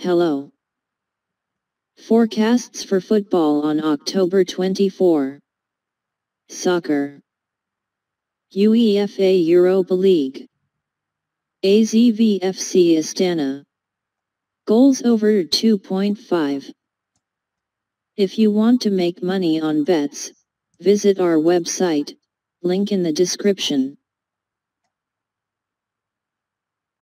Hello. Forecasts for football on October 24. Soccer. UEFA Europa League. AZV FC Astana. Goals over 2.5. If you want to make money on bets, visit our website, link in the description.